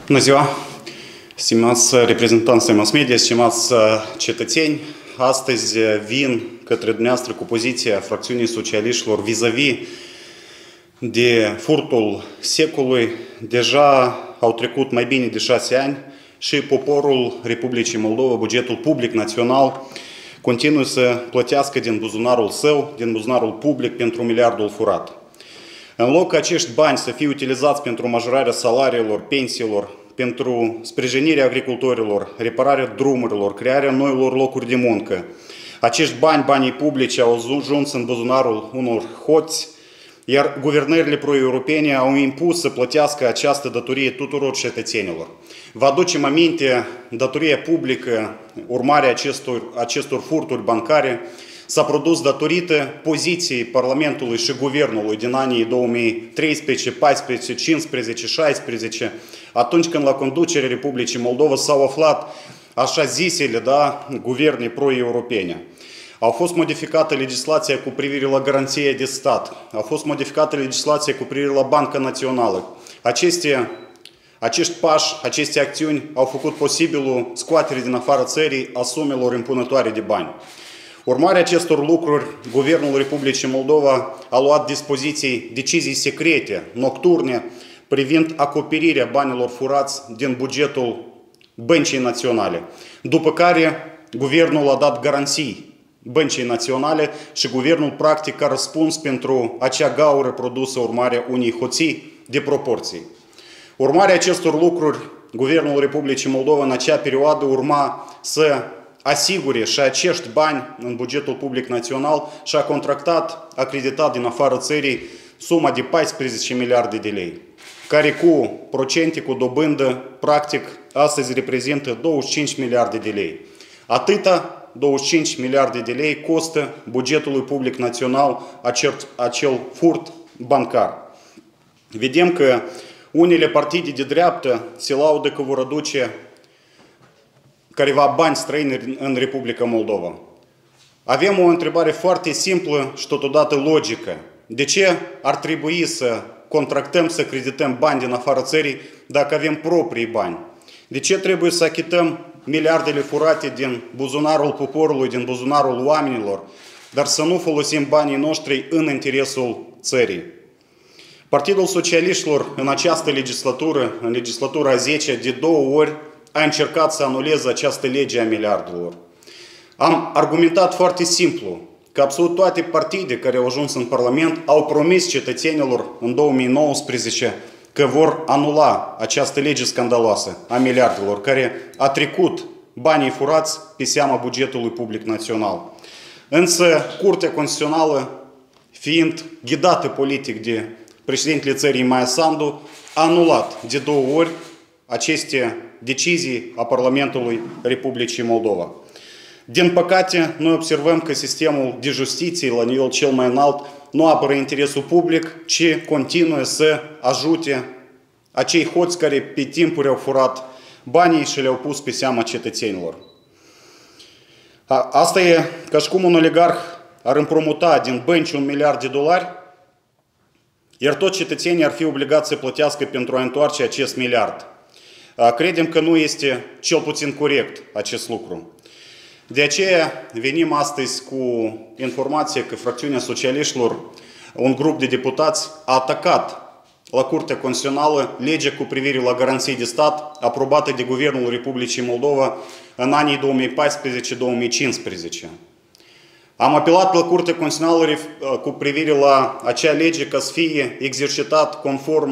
Bună ziua, stimați reprezentanți ai mass media, stimați cetățeni, astăzi vin către dumneavoastră cu poziția fracțiunii socialiștilor vis-a-vis de furtul secolului. Deja au trecut mai bine de 6 ani și poporul Republicii Moldova, bugetul public național, continuă să plătească din buzunarul său, din buzunarul public, pentru miliardul furat. În loc ca acești bani să fie utilizați pentru majorarea salariilor, pensiilor, pentru sprijinirea agricultorilor, repararea drumurilor, crearea noilor locuri de muncă, acești bani, banii publici, au ajuns în buzunarul unor hoți, iar guvernările pro-europene au impus să plătească această datorie tuturor cetățenilor. Vă aducem aminte, datoria publică, urmarea acestor furturi bancare, s-a produs datorită poziției Parlamentului și Guvernului din anii 2013, 14, 15, 16, atunci când la conducerea Republicii Moldova s-au aflat așa zisele, guverne pro-europene. Au fost modificată legislația cu privire la garanția de stat, a fost modificată legislația cu privire la Banca Națională. Acești pași, aceste acțiuni au făcut posibilul scoaterii din afara țării a sumelor impunătoare de bani. Urmarea acestor lucruri, Guvernul Republicii Moldova a luat decizii secrete, nocturne, privind acoperirea banilor furați din bugetul Băncii Naționale. După care, Guvernul a dat garanții Băncii Naționale și Guvernul practic a răspuns pentru acea gaură produsă urmarea unei hoții de proporții. Urmarea acestor lucruri, Guvernul Republicii Moldova în acea perioadă urma să asigure și acești bani în bugetul public național și a contractat, acreditat din afara țării, suma de 14 miliarde de lei, care cu procente, cu dobândă, practic, astăzi reprezintă 25 miliarde de lei. Atâta 25 miliarde de lei costă bugetului public național acel furt bancar. Vedem că unele partide de dreaptă se laudă că vor aduce careva bani străini în Republica Moldova. Avem o întrebare foarte simplă și totodată logică. De ce ar trebui să contractăm, să credităm bani din afara țării dacă avem proprii bani? De ce trebuie să achităm miliardele furate din buzunarul poporului, din buzunarul oamenilor, dar să nu folosim banii noștri în interesul țării? Partidul Socialiștilor în această legislatură, în legislatura 10, de 2 ori a încercat să anuleze această lege a miliardelor. Am argumentat foarte simplu că absolut toate partide care au ajuns în Parlament au promis cetățenilor în 2019 că vor anula această lege scandaloasă a miliardelor, care a trecut banii furați pe seama bugetului public național. Însă Curtea Constituțională, fiind ghidată politic de președintele țării Maia Sandu, a anulat de 2 ori aceste decizii a Parlamentului Republicii Moldova. Din păcate, noi observăm că sistemul de justiție la nivel cel mai înalt nu apără interesul public, ci continuă să ajute acei hoți care pe timpuri au furat banii și le-au pus pe seama cetățenilor. Asta e ca și cum un oligarh ar împrumuta din bănci $1 miliard, iar toți cetățenii ar fi obligați să plătească pentru a întoarce acest miliard. Credem că nu este cel puțin corect acest lucru. De aceea venim astăzi cu informația că fracțiunea socialiștilor, un grup de deputați, a atacat la Curtea Constituțională legea cu privire la garanții de stat aprobată de Guvernul Republicii Moldova în anii 2014-2015. Am apelat la Curtea Constituțională cu privire la acea lege ca să fie exercitat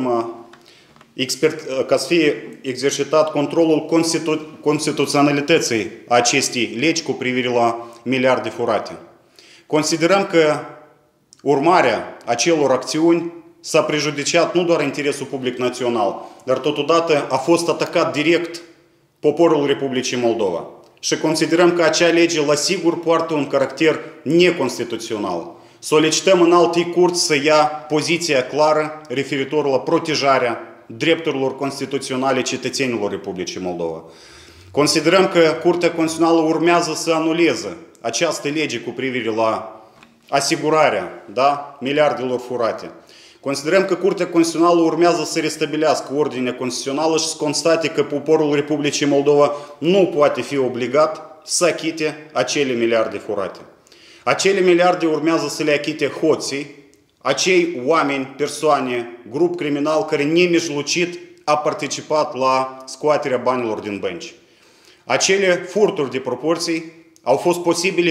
controlul constituționalității acestei legi cu privire la miliarde furate. Considerăm că urmarea acelor acțiuni s-a prejudiciat nu doar interesul public național, dar totodată a fost atacat direct poporul Republicii Moldova. Și considerăm că acea lege la sigur poartă un caracter neconstituțional. Solicităm în alte curți să ia poziția clară referitor la protejarea drepturilor constituționale cetățenilor Republicii Moldova. Considerăm că Curtea Constituțională urmează să anuleze această lege cu privire la asigurarea miliardelor furate. Considerăm că Curtea Constituțională urmează să restabilească ordinea constituțională și să constate că poporul Republicii Moldova nu poate fi obligat să achite acele miliarde furate. Acele miliarde urmează să le achite hoții, acei oameni, persoane, grup criminal care nemijlocit a participat la scoaterea banilor din bănci. Acele furturi de proporții au fost posibile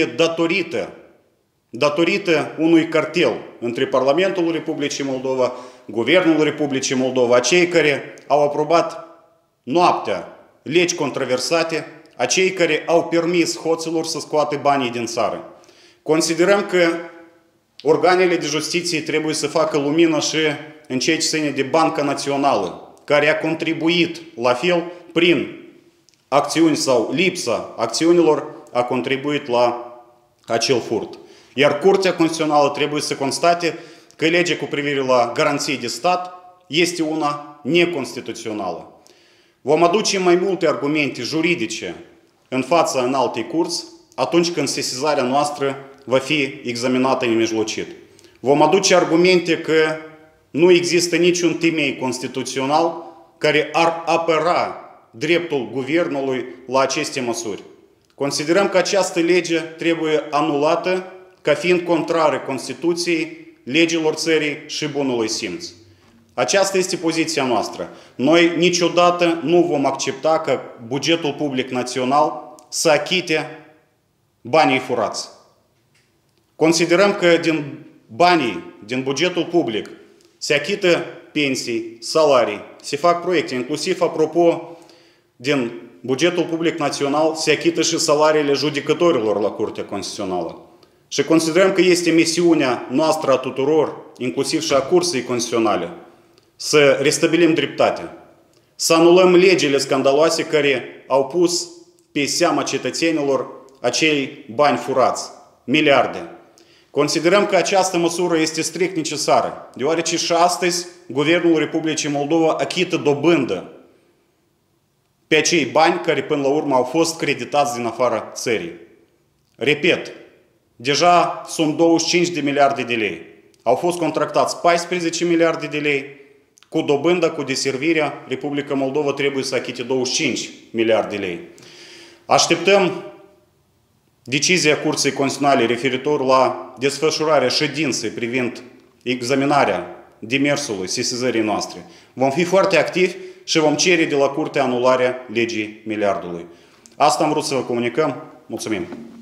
datorită unui cartel între Parlamentul Republicii Moldova, Guvernul Republicii Moldova, cei care au aprobat noaptea legi controversate, acei care au permis hoților să scoată banii din țară. Considerăm că organele de justiție trebuie să facă lumină și în ceea ce ține de Banca Națională, care a contribuit la fel prin acțiuni sau lipsa acțiunilor a contribuit la acel furt. Iar Curtea Constituțională trebuie să constate că legea cu privire la garanții de stat este una neconstituțională. Vom aduce mai multe argumente juridice în fața înaltei curți atunci când sesizarea noastră va fi examinată nemijlocit. Vom aduce argumente că nu există niciun temei constituțional care ar apăra dreptul guvernului la aceste măsuri. Considerăm că această lege trebuie anulată ca fiind contrară Constituției, legilor țării și bunului simț. Aceasta este poziția noastră. Noi niciodată nu vom accepta ca bugetul public național să achite banii furați. Considerăm că din banii din bugetul public se achită pensii, salarii, se fac proiecte, inclusiv, apropo, din bugetul public național se achită și salariile judecătorilor la Curtea Constituțională. Și considerăm că este misiunea noastră a tuturor, inclusiv și a Curții Constituționale, să restabilim dreptatea, să anulăm legile scandaloase care au pus pe seama cetățenilor acei bani furați, miliarde. Considerăm că această măsură este strict necesară, deoarece și astăzi Guvernul Republicii Moldova achită dobândă pe acei bani care până la urmă au fost creditați din afara țării. Repet, deja sunt 25 de miliarde de lei. Au fost contractați 14 miliarde de lei. Cu dobânda, cu deservirea, Republica Moldova trebuie să achite 25 miliarde de lei. Așteptăm decizia Curții Constituționale referitor la desfășurarea ședinței privind examinarea demersului, sesizării noastre. Vom fi foarte activi și vom cere de la Curte anularea legii miliardului. Asta am vrut să vă comunicăm. Mulțumim!